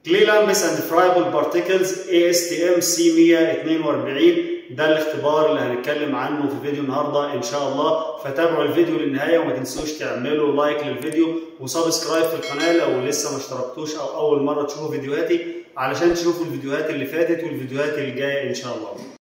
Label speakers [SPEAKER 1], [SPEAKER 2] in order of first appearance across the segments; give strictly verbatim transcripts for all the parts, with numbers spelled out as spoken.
[SPEAKER 1] كلي لامبس اند فرايبل بارتيكلز اي اس تي ام سي مية اتنين واربعين، ده الاختبار اللي هنتكلم عنه في فيديو النهارده ان شاء الله. فتابعوا الفيديو للنهايه وما تنسوش تعملوا لايك للفيديو وسبسكرايب في القناه لو لسه ما اشتركتوش او اول مره تشوفوا فيديوهاتي، علشان تشوفوا الفيديوهات اللي فاتت والفيديوهات اللي جايه ان شاء الله.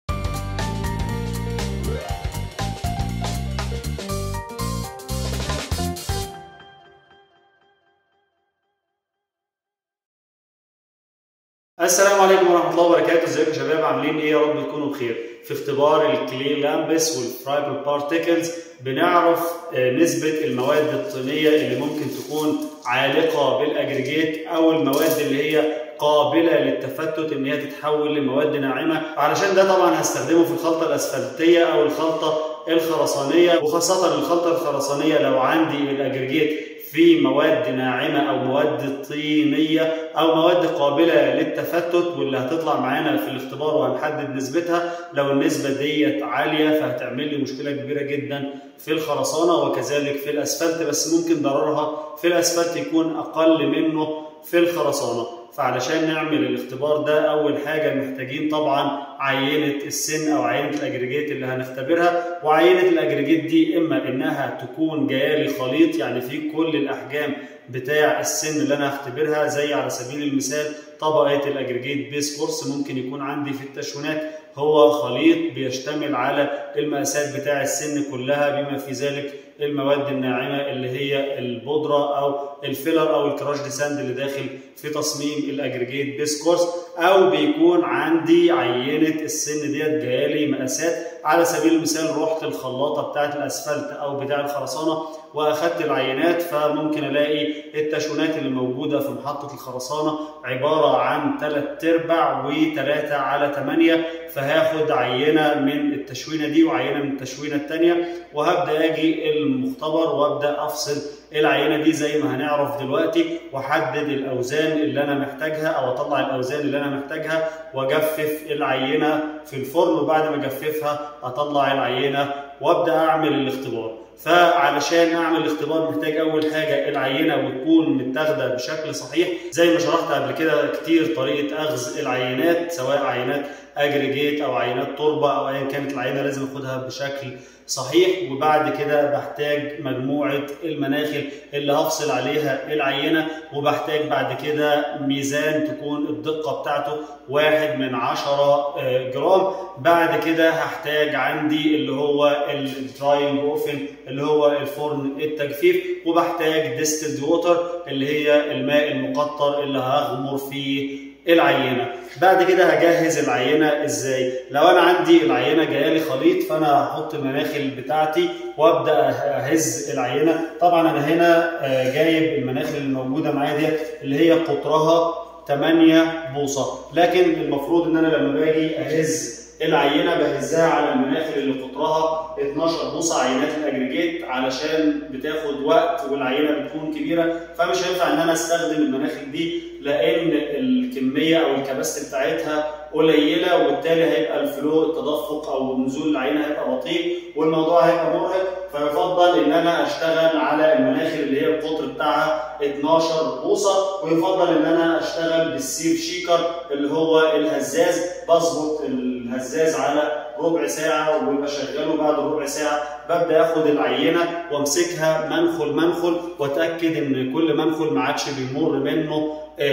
[SPEAKER 1] السلام عليكم ورحمة الله وبركاته، ازيكم يا شباب؟ عاملين ايه؟ يا رب تكونوا بخير. في اختبار الكلي لامبس والفرايبل بارتيكلز بنعرف نسبة المواد الطينية اللي ممكن تكون عالقة بالاجريجيت او المواد اللي هي قابلة للتفتت ان هي تتحول لمواد ناعمة. علشان ده طبعا هستخدمه في الخلطة الاسفلتية او الخلطة الخرسانية، وخاصة الخلطة الخرسانية لو عندي الاجريجيت في مواد ناعمة أو مواد طينية أو مواد قابلة للتفتت، واللي هتطلع معانا في الاختبار وهنحدد نسبتها. لو النسبة ديت عالية فهتعمل لي مشكلة كبيرة جدا في الخرسانة وكذلك في الأسفلت، بس ممكن ضررها في الأسفلت يكون أقل منه في الخرسانة. فعلشان نعمل الاختبار ده أول حاجة محتاجين طبعا عينة السن أو عينة الأجريجيت اللي هنختبرها. وعينة الأجريجيت دي إما إنها تكون جاية لي خليط، يعني في كل الأحجام بتاع السن اللي أنا هختبرها، زي على سبيل المثال طبقة الأجريجيت بيس كورس ممكن يكون عندي في التشوينات هو خليط بيشتمل على المقاسات بتاع السن كلها، بما في ذلك المواد الناعمة اللي هي البودرة أو الفيلر أو الكراش دي ساند اللي داخل في تصميم الأجريجيت بيس كورس، أو بيكون عندي عينة السن ديت جايالي مقاسات. على سبيل المثال رحت الخلاطة بتاعت الأسفلت أو بتاع الخرسانة وأخدت العينات، فممكن ألاقي التشوينات اللي موجودة في محطة الخرسانة عبارة عن تلات أرباع وتلاتة على تمانية، فهاخد عينة من التشوينة دي وعينة من التشوينة التانية، وهبدأ أجي المختبر وأبدأ أفصل العينة دي زي ما هنعرف دلوقتي، وأحدد الأوزان اللي أنا محتاجها أو أطلع الأوزان اللي أنا محتاجها، وأجفف العينة في الفرن، وبعد ما أجففها أطلع العينة وأبدأ أعمل الاختبار. فعلشان أعمل الاختبار محتاج أول حاجة العينة وتكون متاخدة بشكل صحيح، زي ما شرحت قبل كده كتير طريقة أخذ العينات، سواء عينات أجريجيت أو عينات تربة أو أيا كانت العينة لازم أخدها بشكل صحيح. وبعد كده بحتاج مجموعة المناخل اللي هفصل عليها العينة، وبحتاج بعد كده ميزان تكون الدقة بتاعته واحد من عشرة جرام. بعد كده هحتاج عندي اللي هو الدراينج اوفن اللي هو الفرن التجفيف، وبحتاج ديستلد ووتر اللي هي الماء المقطر اللي هغمر فيه العينه. بعد كده هجهز العينه ازاي؟ لو انا عندي العينه جايه لي خليط فانا هحط المناخل بتاعتي وابدا اهز العينه. طبعا انا هنا جايب المناخل اللي موجوده معايا ديت اللي هي قطرها تمانية بوصه، لكن المفروض ان انا لما باجي اهز العينه بهزها على المناخل اللي قطرها اتناشر بوصه عينات الاجريجيت، علشان بتاخد وقت والعينه بتكون كبيره، فمش هينفع ان انا استخدم المناخل دي لان الكميه او الكباستي بتاعتها قليله، وبالتالي هيبقى الفلو التدفق او نزول العينه هيبقى بطيء والموضوع هيبقى مرهق. فيفضل ان انا اشتغل على المناخل اللي هي القطر بتاعها اتناشر بوصه، ويفضل ان انا اشتغل بالسيف شيكر اللي هو الهزاز. بظبط الهزاز على ربع ساعه وبيبقى شغاله. بعد ربع ساعه ببدا اخد العينه وامسكها منخل منخل، واتاكد ان كل منخل ما عادش بيمر منه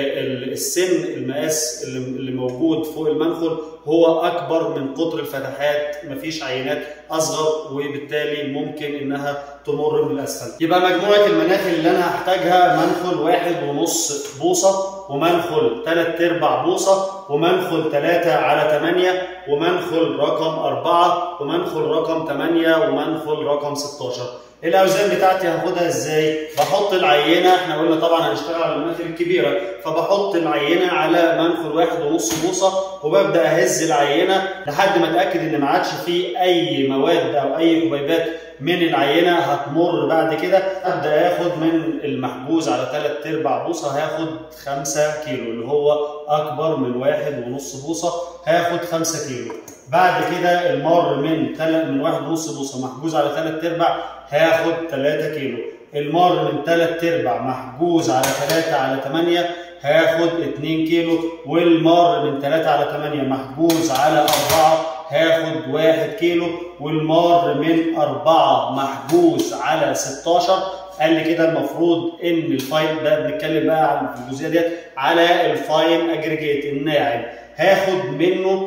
[SPEAKER 1] السن. المقاس اللي موجود فوق المنخل هو اكبر من قطر الفتحات، مفيش عينات اصغر وبالتالي ممكن انها تمر من الاسفل. يبقى مجموعه المناخل اللي انا هحتاجها منخل واحد ونص بوصه، ومنخل تلات ارباع بوصه، ومنخل تلاتة على تمانية، ومنخل رقم أربعة، ومنخل رقم تمانية، ومنخل رقم ستاشر. الاوزان بتاعتي هاخدها ازاي؟ بحط العينه، احنا قلنا طبعا هنشتغل على المناخل الكبيره، فبحط العينه على منخل واحد ونص بوصه، وببدا اهز العينه لحد ما اتاكد ان ما عادش فيه اي مواد او اي حبيبات من العينه هتمر. بعد كده ابدا اخد من المحجوز على تلات ارباع بوصه هاخد خمسة كيلو، اللي هو اكبر من واحد ونص بوصه هاخد خمسة كيلو. بعد كده المر من من واحد ونص بوصه محجوز على تلات ارباع هاخد تلاتة كيلو. المار من تلات ارباع محجوز على تلاتة على تمانية هاخد اتنين كيلو، والمار من تلاتة على تمانية محجوز على أربعة هاخد واحد كيلو، والمار من أربعة محجوز على ستاشر. قال لي كده المفروض ان الفاين ده بنتكلم بقى عن الجزئيه ديت على الفاين اجريجيت الناعم هاخد منه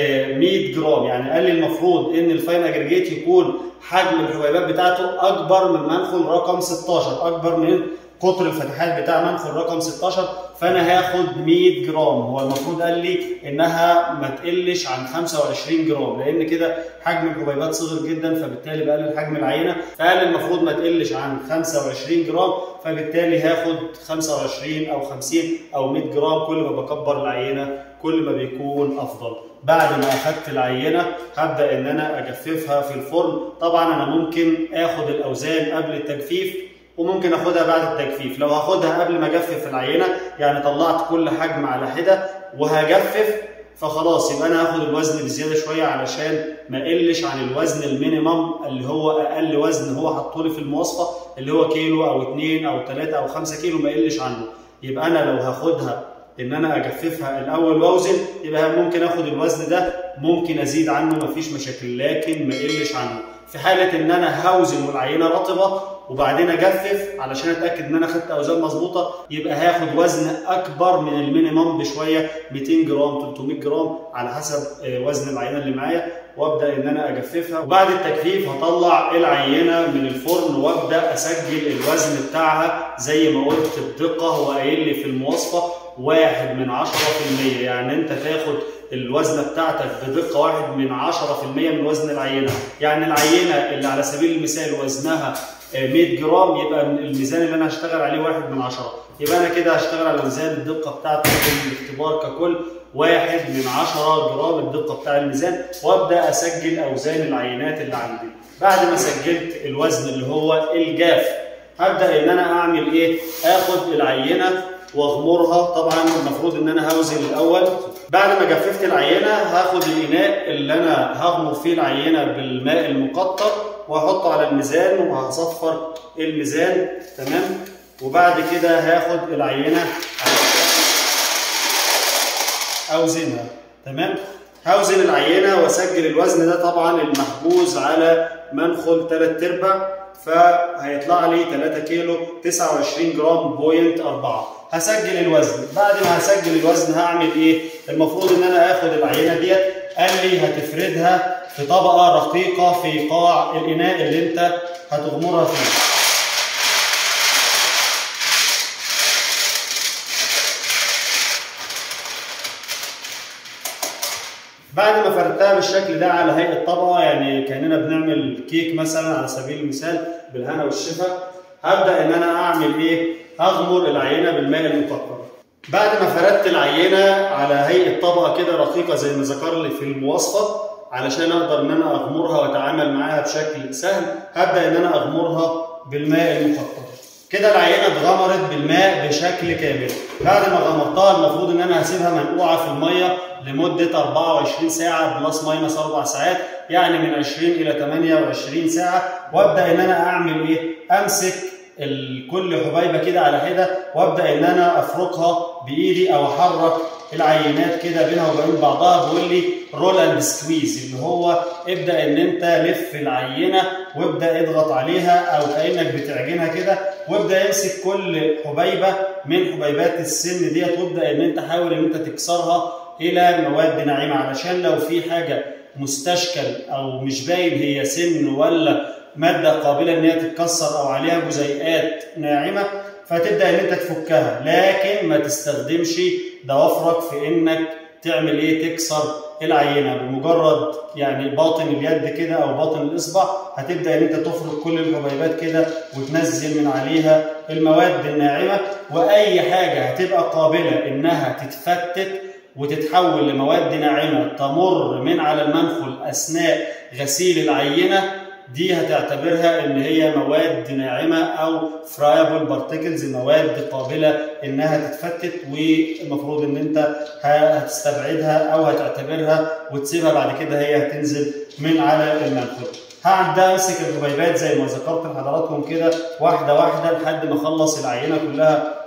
[SPEAKER 1] مية جرام. يعني قال لي المفروض ان الفاين اجريجيت يكون حجم الحبيبات بتاعته اكبر من منخل رقم ستاشر، اكبر من قطر الفتحات بتاع منخل رقم ستاشر، فانا هاخد مية جرام. هو المفروض قال لي انها ما تقلش عن خمسة وعشرين جرام، لان كده حجم الحبيبات صغير جدا فبالتالي بقلل حجم العينه، فقال المفروض ما تقلش عن خمسة وعشرين جرام، فبالتالي هاخد خمسة وعشرين او خمسين او مية جرام. كل ما بكبر العينه كل ما بيكون افضل. بعد ما اخدت العينه هبدا ان انا اجففها في الفرن. طبعا انا ممكن اخد الاوزان قبل التجفيف وممكن اخدها بعد التجفيف. لو هاخدها قبل ما اجفف العينه يعني طلعت كل حجم على حده وهجفف، فخلاص يبقى انا هاخد الوزن بزياده شويه علشان ما اقلش عن الوزن المينيمم اللي هو اقل وزن هو حطولي في المواصفه، اللي هو كيلو او اتنين او تلاتة او خمسة كيلو، ما اقلش عنه. يبقى انا لو هاخدها ان انا اجففها الاول واوزن يبقى ممكن اخد الوزن ده، ممكن ازيد عنه مفيش مشاكل، لكن ما اقلش عنه. في حاله ان انا هوزن والعينه رطبه وبعدين اجفف علشان اتاكد ان انا خدت اوزان مظبوطه، يبقى هاخد وزن اكبر من المينيمم بشويه، ميتين جرام تلتمية جرام على حسب وزن العينه اللي معايا، وابدا ان انا اجففها. وبعد التجفيف هطلع العينه من الفرن وابدا اسجل الوزن بتاعها زي ما قلت بدقه. هو قايل لي في المواصفه واحد من عشرة في المية، يعني انت تاخد الوزنه بتاعتك بدقه واحد من عشرة في المية من وزن العينه. يعني العينه اللي على سبيل المثال وزنها مية جرام يبقى الميزان اللي انا هشتغل عليه واحد من عشرة، يبقى انا كده هشتغل على ميزان الدقه بتاعت الاختبار ككل واحد من عشرة جرام الدقه بتاع الميزان، وابدا اسجل اوزان العينات اللي عندي. بعد ما سجلت الوزن اللي هو الجاف هبدا ان انا اعمل ايه؟ اخد العينه واغمرها. طبعا المفروض ان انا هوزن الاول. بعد ما جففت العينه هاخد الاناء اللي انا هغمر فيه العينه بالماء المقطر واحطه على الميزان وهصفر الميزان، تمام. وبعد كده هاخد العينه اوزنها، تمام. هوزن العينه واسجل الوزن ده، طبعا المحجوز على منخل تلات ارباع، فهيطلع لي تلاتة كيلو تسعة وعشرين جرام بوينت أربعة. هسجل الوزن. بعد ما هسجل الوزن هعمل ايه؟ المفروض ان انا اخد العينه ديت، قال لي هتفردها في طبقه رقيقه في قاع الاناء اللي انت هتغمرها فيه. بعد ما فردتها بالشكل ده على هيئه طبقه، يعني كاننا بنعمل كيك مثلا على سبيل المثال بالهنا والشفا، هبدا ان انا اعمل ايه؟ هغمر العينه بالماء المقطر. بعد ما فردت العينه على هيئه طبقه كده رقيقه زي ما ذكر لي في المواصفه علشان اقدر ان انا اغمرها واتعامل معاها بشكل سهل، هبدا ان انا اغمرها بالماء المقطر. كده العينه اتغمرت بالماء بشكل كامل. بعد ما غمرتها المفروض ان انا هسيبها منقوعه في الميه لمده أربعة وعشرين ساعه بلس ماينس اربع ساعات، يعني من عشرين الى تمانية وعشرين ساعه. وابدا ان انا اعمل ايه؟ امسك كل حبيبه كده على حده وابدا ان انا افركها بايدي او احرك العينات كده بينها وبين بعضها. بيقول لي رول اند سكويز، اللي هو ابدا ان انت لف العينه وابدا اضغط عليها او كانك بتعجنها كده، وابدا امسك كل حبيبه من حبيبات السن ديت وابدا ان انت حاول ان انت تكسرها الى مواد ناعمه، علشان لو في حاجه مستشكل او مش باين هي سن ولا ماده قابله ان هي تتكسر او عليها جزيئات ناعمه فتبدا ان انت تفكها، لكن ما تستخدمش ضوافرك في انك تعمل ايه؟ تكسر العينه. بمجرد يعني باطن اليد كده او باطن الاصبع هتبدا ان انت تفرك كل الحبيبات كده وتنزل من عليها المواد الناعمه، واي حاجه هتبقى قابله انها تتفتت وتتحول لمواد ناعمه تمر من على المنخل اثناء غسيل العينه دي هتعتبرها ان هي مواد ناعمه او فرايبل بارتيكلز، مواد قابله انها تتفتت، والمفروض ان انت هتستبعدها او هتعتبرها وتسيبها بعد كده هي هتنزل من على المنخل. هبدا امسك الحبيبات زي ما ذكرت لحضراتكم كده واحده واحده لحد ما اخلص العينه كلها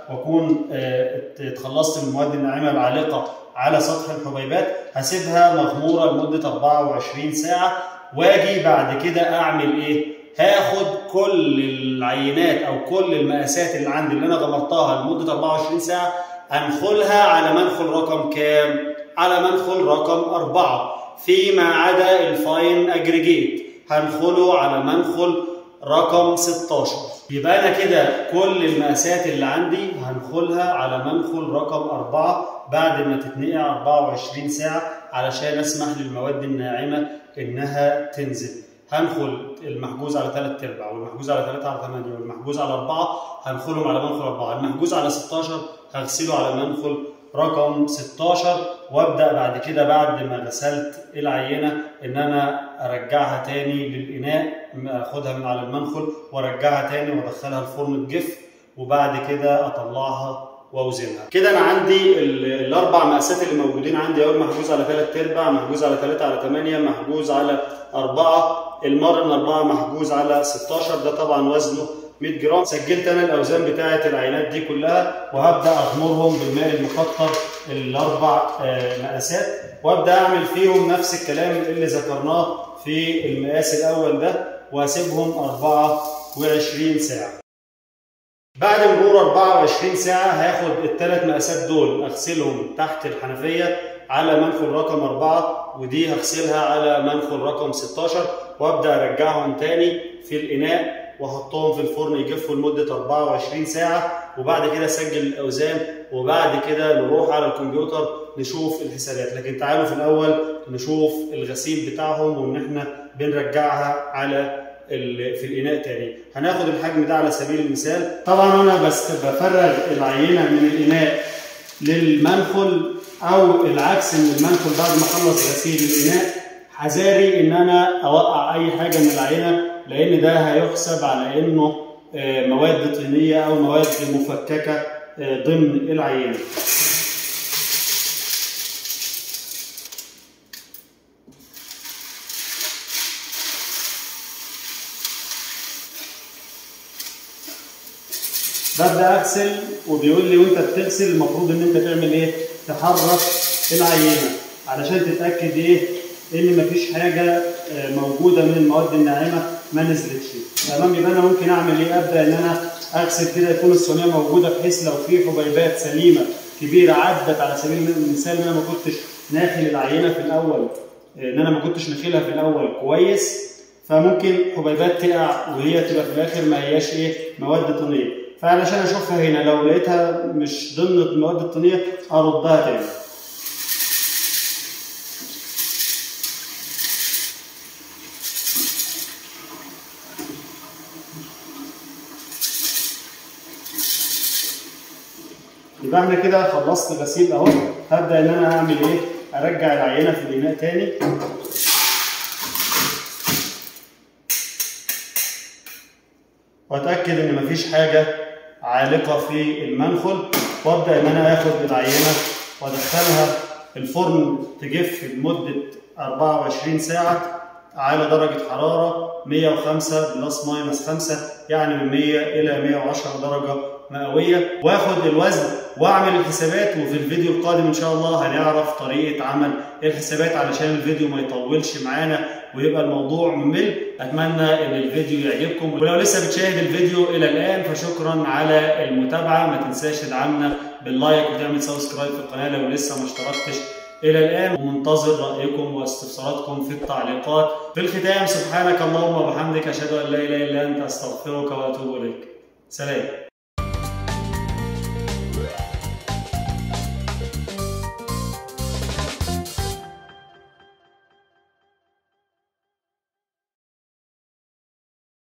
[SPEAKER 1] واكون اتخلصت من المواد الناعمه العالقه على سطح الحبيبات، هسيبها مغموره لمده أربعة وعشرين ساعه، واجي بعد كده اعمل ايه؟ هاخد كل العينات او كل المقاسات اللي عندي اللي انا غمرتها لمده أربعة وعشرين ساعه، انخلها على منخل رقم كام؟ على منخل رقم أربعة، فيما عدا الفاين اجريجيت هنخله على منخل رقم ستاشر. يبقى انا كده كل المقاسات اللي عندي هنخلها على منخل رقم أربعة بعد ما تتنقع أربعة وعشرين ساعه علشان اسمح للمواد الناعمه انها تنزل. هنخل المحجوز على ثلاث ارباع والمحجوز على ثلاثة على ثمانية والمحجوز على أربعة هنخلهم على منخل أربعة، المحجوز على ستاشر هغسله على منخل رقم ستاشر، وابدا بعد كده بعد ما غسلت العينه ان انا ارجعها تاني للاناء، اخدها من على المنخل وارجعها تاني وادخلها الفرن تجف، وبعد كده اطلعها واوزنها. كده انا عندي الاربع مقاسات اللي موجودين عندي اهو، محجوز على ثلاث ارباع، محجوز على ثلاثة على ثمانية، محجوز على أربعة، المرن أربعة محجوز على ستاشر، ده طبعا وزنه مية جرام. سجلت انا الاوزان بتاعه العينات دي كلها، وهبدا اغمرهم بالماء المقطر الاربع مقاسات، وابدا اعمل فيهم نفس الكلام اللي ذكرناه في المقاس الاول ده، واسيبهم أربعة وعشرين ساعه. بعد مرور أربعة وعشرين ساعه هاخد الثلاث مقاسات دول اغسلهم تحت الحنفيه على منخل رقم أربعة، ودي هغسلها على منخل رقم ستاشر، وابدا ارجعهم تاني في الاناء واحطهم في الفرن يجفوا لمده أربعة وعشرين ساعه، وبعد كده اسجل الاوزان، وبعد كده نروح على الكمبيوتر نشوف الحسابات. لكن تعالوا في الاول نشوف الغسيل بتاعهم وان احنا بنرجعها على في الاناء تاني. هناخد الحجم ده على سبيل المثال. طبعا انا بس بفرغ العينه من الاناء للمنخل او العكس من المنخل بعد ما اخلص غسيل الاناء، حذاري ان انا اوقع اي حاجه من العينه، لان ده هيحسب على انه مواد طينيه او مواد مفككه ضمن العينه. ببدا اغسل، وبيقول لي وانت بتغسل المفروض ان انت تعمل ايه؟ تحرك العينه علشان تتاكد ايه؟ ان مفيش حاجه موجوده من المواد الناعمه ما نزلتش. تمام؟ يبقى انا ممكن اعمل ايه؟ ابدا ان انا اغسل كده يكون الصينيه موجوده، بحيث لو في حبيبات سليمه كبيره عدت على سبيل المثال ان انا ما كنتش ناخل العينه في الاول، ان انا ما كنتش ناخلها في الاول كويس، فممكن حبيبات تقع وهي تبقى في الاخر ما هياش ايه؟ مواد طينيه. فعلشان اشوفها هنا لو لقيتها مش ضمن المواد الطينيه اردها تاني. يبقى احنا كده خلصت غسيل اهو. هبدا ان انا اعمل ايه؟ ارجع العينه في الاناء تاني، واتاكد ان مفيش حاجه عالقه في المنخل، وابدا ان انا اخد العينه وادخلها الفرن تجف لمده أربعة وعشرين ساعه على درجه حراره مية وخمسة بلس ماينس خمسة، يعني من مية الى مية وعشرة درجه مئويه، واخد الوزن واعمل الحسابات. وفي الفيديو القادم ان شاء الله هنعرف طريقه عمل الحسابات علشان الفيديو ما يطولش معانا ويبقى الموضوع ممل. اتمنى ان الفيديو يعجبكم، ولو لسه بتشاهد الفيديو الى الان فشكرا على المتابعه. ما تنساش تدعمنا باللايك وتعمل سبسكرايب في القناه لو لسه ما اشتركتش الى الان، ومنتظر رايكم واستفساراتكم في التعليقات. في الختام سبحانك اللهم وبحمدك اشهد ان لا اله الا انت استغفرك واتوب اليك. سلام.